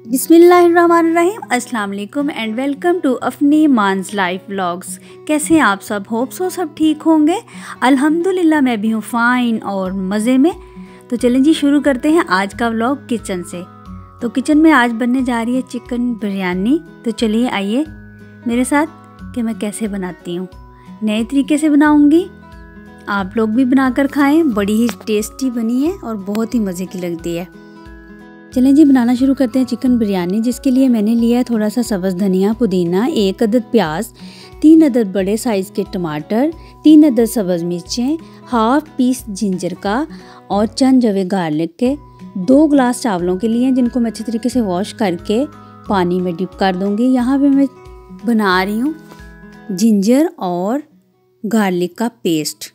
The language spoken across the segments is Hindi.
बिस्मिल्लाहिर्रहमानिर्रहीम, अस्सलाम वालेकुम एंड वेलकम टू अपनी मान्स लाइफ व्लॉग्स। कैसे हैं आप सब? होप सो सब ठीक होंगे। अल्हम्दुलिल्लाह मैं भी हूँ फ़ाइन और मज़े में। तो चलें जी, शुरू करते हैं आज का व्लॉग किचन से। तो किचन में आज बनने जा रही है चिकन बिरयानी। तो चलिए आइए मेरे साथ कि मैं कैसे बनाती हूँ। नए तरीके से बनाऊँगी, आप लोग भी बनाकर खाएँ। बड़ी ही टेस्टी बनी है और बहुत ही मज़े की लगती है। चलें जी, बनाना शुरू करते हैं चिकन बिरयानी। जिसके लिए मैंने लिया है थोड़ा सा सब्ज़ धनिया, पुदीना, 1 अदद प्याज, 3 अदद बड़े साइज़ के टमाटर, 3 अदद सब्ज़ मिर्चें, हाफ पीस जिंजर का और चंद जवे गार्लिक के। 2 गिलास चावलों के लिए जिनको मैं अच्छे तरीके से वॉश करके पानी में डिप कर दूँगी। यहाँ पे मैं बना रही हूँ जिंजर और गार्लिक का पेस्ट।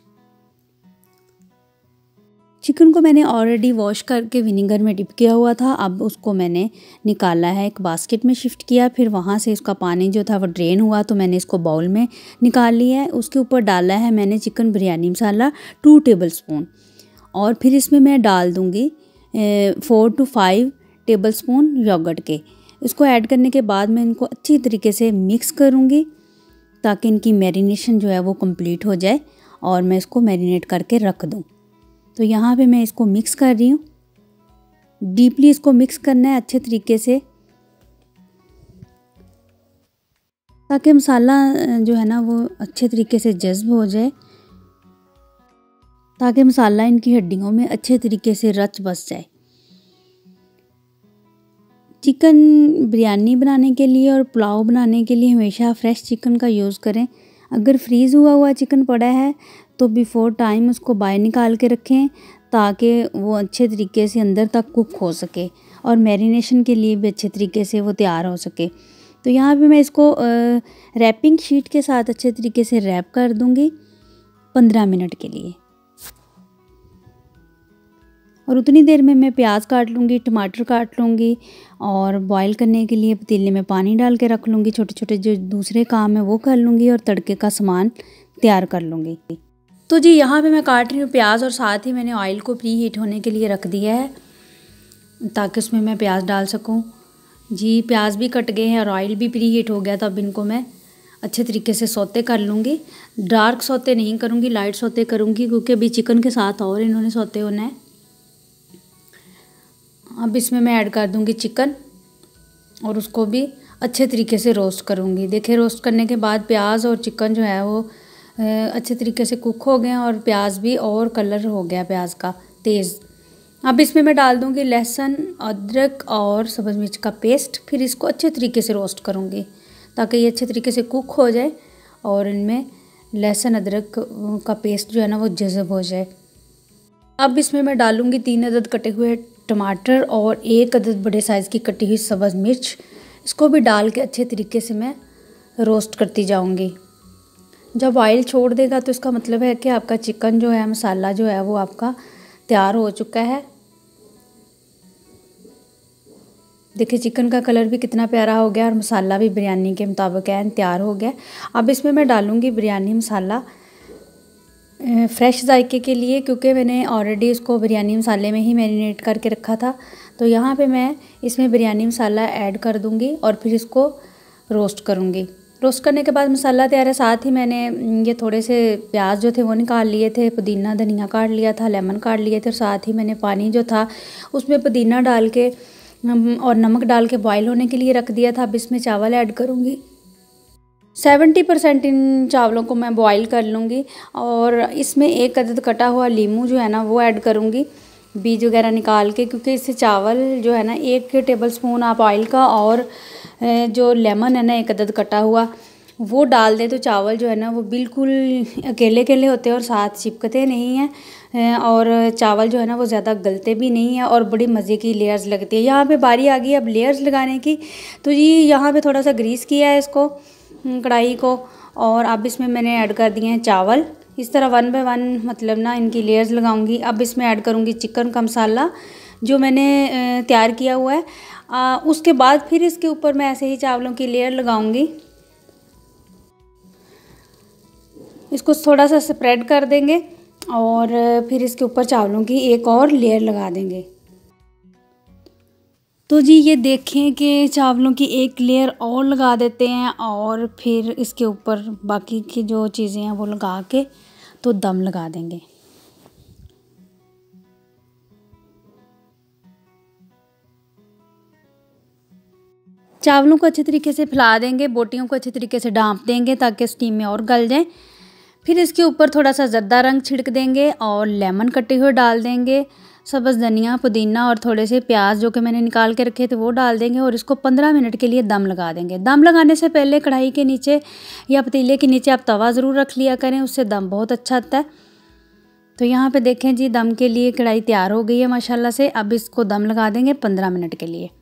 चिकन को मैंने ऑलरेडी वॉश करके विनेगर में डिप किया हुआ था। अब उसको मैंने निकाला है, एक बास्केट में शिफ्ट किया। फिर वहाँ से इसका पानी जो था वो ड्रेन हुआ, तो मैंने इसको बाउल में निकाल लिया है। उसके ऊपर डाला है मैंने चिकन बिरयानी मसाला 2 टेबलस्पून। और फिर इसमें मैं डाल दूँगी 4 to 5 टेबलस्पून योगर्ट के। इसको ऐड करने के बाद मैं इनको अच्छी तरीके से मिक्स करूँगी ताकि इनकी मैरिनेशन जो है वो कंप्लीट हो जाए और मैं इसको मैरिनेट करके रख दूँ। तो यहाँ पे मैं इसको मिक्स कर रही हूँ। डीपली इसको मिक्स करना है अच्छे तरीके से ताकि मसाला जो है ना वो अच्छे तरीके से जज्ब हो जाए, ताकि मसाला इनकी हड्डियों में अच्छे तरीके से रच बस जाए। चिकन बिरयानी बनाने के लिए और पुलाव बनाने के लिए हमेशा फ्रेश चिकन का यूज़ करें। अगर फ्रीज़ हुआ चिकन पड़ा है तो बिफ़ोर टाइम उसको बाहर निकाल के रखें ताकि वो अच्छे तरीके से अंदर तक कुक हो सके और मैरिनेशन के लिए भी अच्छे तरीके से वो तैयार हो सके। तो यहाँ पे मैं इसको रैपिंग शीट के साथ अच्छे तरीके से रैप कर दूँगी 15 मिनट के लिए। और उतनी देर में मैं प्याज काट लूँगी, टमाटर काट लूँगी और बॉईल करने के लिए पतीले में पानी डाल के रख लूँगी। छोटे छोटे जो दूसरे काम है वो कर लूँगी और तड़के का सामान तैयार कर लूँगी। तो जी यहाँ पे मैं काट रही हूँ प्याज और साथ ही मैंने ऑयल को प्री हीट होने के लिए रख दिया है ताकि उसमें मैं प्याज डाल सकूँ। जी प्याज भी कट गए हैं और ऑयल भी प्री हीट हो गया। तो अब इनको मैं अच्छे तरीके से सौते कर लूँगी। डार्क सौते नहीं करूँगी, लाइट सौते करूँगी क्योंकि अभी चिकन के साथ और इन्होंने सौते होना है। अब इसमें मैं ऐड कर दूँगी चिकन और उसको भी अच्छे तरीके से रोस्ट करूँगी। देखिए रोस्ट करने के बाद प्याज और चिकन जो है वो अच्छे तरीके से कुक हो गए हैं और प्याज भी और कलर हो गया प्याज का तेज़। अब इसमें मैं डाल दूँगी लहसुन, अदरक और सब्ज़ मिर्च का पेस्ट। फिर इसको अच्छे तरीके से रोस्ट करूँगी ताकि ये अच्छे तरीके से कुक हो जाए और इनमें लहसुन अदरक का पेस्ट जो है ना वो जज़ब हो जाए। अब इसमें मैं डालूँगी 3 अदद कटे हुए टमाटर और 1 अदद बड़े साइज़ की कटी हुई सब्ज़ मिर्च। इसको भी डाल के अच्छे तरीके से मैं रोस्ट करती जाऊँगी। जब ऑयल छोड़ देगा तो इसका मतलब है कि आपका चिकन जो है, मसाला जो है वो आपका तैयार हो चुका है। देखिए चिकन का कलर भी कितना प्यारा हो गया और मसाला भी बिरयानी के मुताबिक है, तैयार हो गया। अब इसमें मैं डालूँगी बिरयानी मसाला फ्रेश जायके के लिए, क्योंकि मैंने ऑलरेडी इसको बिरयानी मसाले में ही मैरिनेट करके रखा था। तो यहाँ पे मैं इसमें बिरयानी मसाला ऐड कर दूँगी और फिर इसको रोस्ट करूँगी। रोस्ट करने के बाद मसाला तैयार है। साथ ही मैंने ये थोड़े से प्याज जो थे वो निकाल लिए थे, पुदीना धनिया काट लिया था, लेमन काट लिए थे और साथ ही मैंने पानी जो था उसमें पुदीना डाल के और नमक डाल के बॉईल होने के लिए रख दिया था। अब इसमें चावल ऐड करूँगी। 70% इन चावलों को मैं बॉईल कर लूँगी और इसमें 1 अदद कटा हुआ लीमू जो है ना वो ऐड करूँगी, बीज वगैरह निकाल के, क्योंकि इससे चावल जो है ना 1 टेबलस्पून आप ऑयल का और जो लेमन है ना 1 अदद कटा हुआ वो डाल दें तो चावल जो है ना वो बिल्कुल अकेले अकेले होते हैं और साथ चिपकते नहीं हैं और चावल जो है ना वो ज़्यादा गलते भी नहीं हैं और बड़ी मज़े की लेयर्स लगती है। यहाँ पे बारी आ गई अब लेयर्स लगाने की। तो जी यहाँ पे थोड़ा सा ग्रीस किया है इसको, कढ़ाई को, और अब इसमें मैंने ऐड कर दिए हैं चावल। इस तरह 1 बाय 1 मतलब ना इनकी लेयर्स लगाऊंगी। अब इसमें ऐड करूंगी चिकन का मसाला जो मैंने तैयार किया हुआ है। उसके बाद फिर इसके ऊपर मैं ऐसे ही चावलों की लेयर लगाऊंगी। इसको थोड़ा सा स्प्रेड कर देंगे और फिर इसके ऊपर चावलों की एक और लेयर लगा देंगे। तो जी ये देखें कि चावलों की एक लेयर और लगा देते हैं और फिर इसके ऊपर बाकी की जो चीज़ें हैं वो लगा के तो दम लगा देंगे। चावलों को अच्छे तरीके से फैला देंगे, बोटियों को अच्छे तरीके से ढाँप देंगे ताकि स्टीम में और गल जाएँ। फिर इसके ऊपर थोड़ा सा ज़र्दा रंग छिड़क देंगे और लेमन कटे हुए डाल देंगे, सब्ज़ धनिया, पुदीना और थोड़े से प्याज जो कि मैंने निकाल के रखे थे वो डाल देंगे और इसको 15 मिनट के लिए दम लगा देंगे। दम लगाने से पहले कढ़ाई के नीचे या पतीले के नीचे आप तवा ज़रूर रख लिया करें, उससे दम बहुत अच्छा आता है। तो यहाँ पे देखें जी दम के लिए कढ़ाई तैयार हो गई है माशाल्लाह से। अब इसको दम लगा देंगे 15 मिनट के लिए।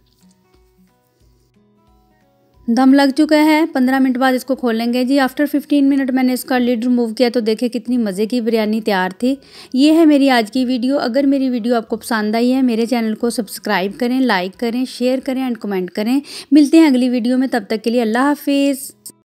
दम लग चुका है, 15 मिनट बाद इसको खोलेंगे जी। आफ्टर 15 मिनट मैंने इसका लिड रिमूव किया तो देखें कितनी मज़े की बिरयानी तैयार थी। ये है मेरी आज की वीडियो। अगर मेरी वीडियो आपको पसंद आई है मेरे चैनल को सब्सक्राइब करें, लाइक करें, शेयर करें एंड कमेंट करें। मिलते हैं अगली वीडियो में, तब तक के लिए अल्लाह हाफिज़।